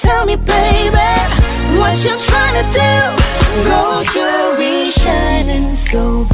tell me, baby, what you trying to do? Gold jewelry shining so bright.